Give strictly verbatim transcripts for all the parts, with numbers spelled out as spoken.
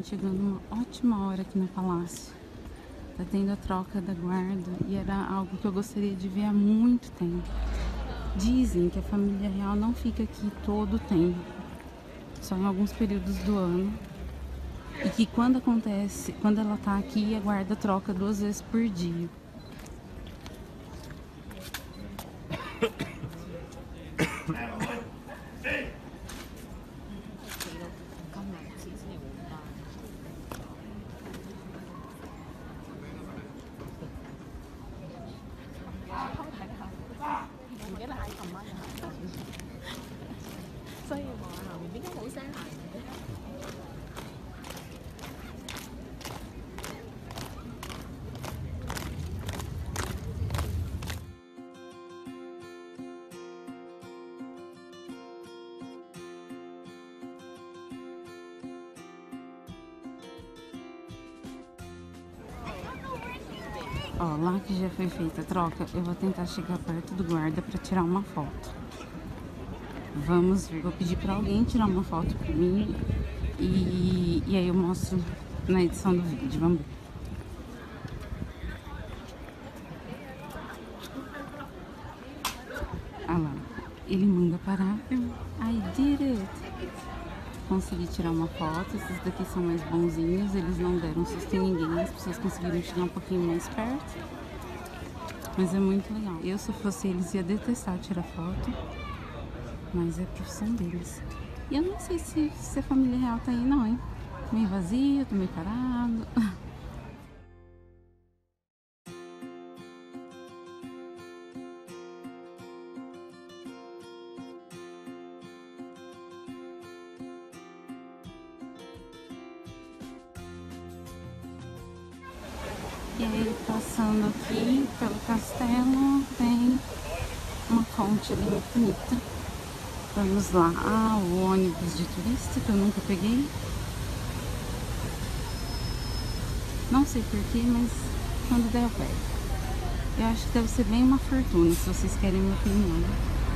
gente chegando numa ótima hora aqui no palácio. Tá tendo a troca da guarda e era algo que eu gostaria de ver há muito tempo. Dizem que a família real não fica aqui todo o tempo, só em alguns períodos do ano. E que quando acontece, quando ela tá aqui, a guarda troca duas vezes por dia. Ó, lá que já foi feita a troca, eu vou tentar chegar perto do guarda para tirar uma foto. Vamos ver, vou pedir para alguém tirar uma foto por mim e, e aí eu mostro na edição do vídeo, vamos ver. Ah lá, ele manda parar, I did it! Consegui tirar uma foto, esses daqui são mais bonzinhos, eles não deram susto em ninguém, as pessoas conseguiram chegar um pouquinho mais perto, mas é muito legal. Eu, se fosse eles, ia detestar tirar foto, mas é a profissão deles. E eu não sei se, se a família real tá aí não, hein? Meio vazio, tô meio parado. E aí, passando aqui pelo castelo, tem uma fonte ali bonita. Vamos lá. Ah, o ônibus de turista que eu nunca peguei. Não sei porquê, mas quando der eu pego. Eu acho que deve ser bem uma fortuna, se vocês querem minha opinião.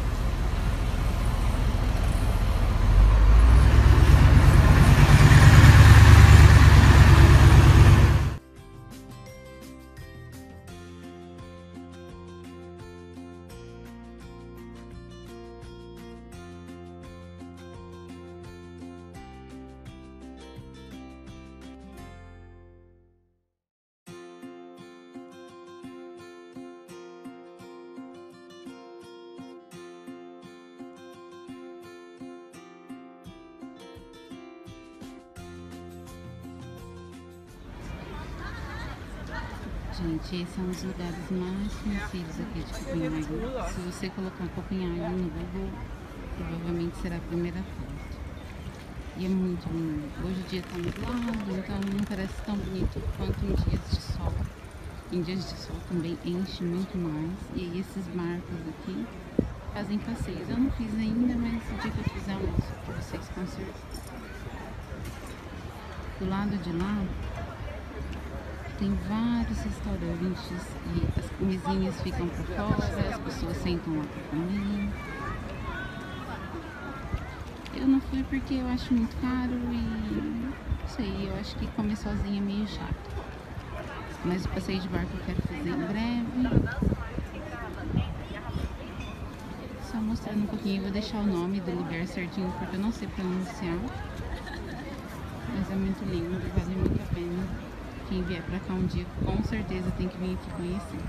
Gente, esse é um dos lugares mais conhecidos aqui de Copenhague. Se você colocar Copenhague no Google, provavelmente será a primeira foto. E é muito lindo. Hoje o dia está nublado, então não parece tão bonito quanto em dias de sol. Em dias de sol também enche muito mais. E aí esses barcos aqui fazem passeios. Eu não fiz ainda, mas o dia que eu fizer eu mostro para vocês com certeza. Do lado de lá tem vários restaurantes e as mesinhas ficam por fora, as pessoas sentam lá para comer. Eu não fui porque eu acho muito caro e não sei, eu acho que comer sozinha é meio chato. Mas o passeio de barco eu quero fazer em breve. Só mostrando um pouquinho, eu vou deixar o nome do lugar certinho porque eu não sei pronunciar. Mas é muito lindo, vale muito a pena. Quem vier pra cá um dia, com certeza tem que vir aqui conhecer.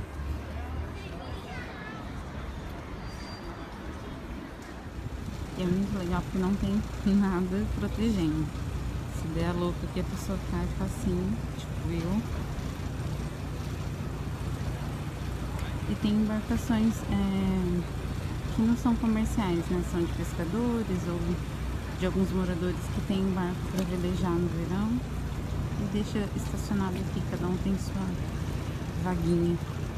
E é muito legal porque não tem nada protegendo. Se der a louca aqui, a pessoa cai facinho, tipo eu. E tem embarcações é, que não são comerciais, né? São de pescadores ou de alguns moradores que tem barco para velejar no verão. E deixa estacionado aqui, cada um tem sua vaguinha.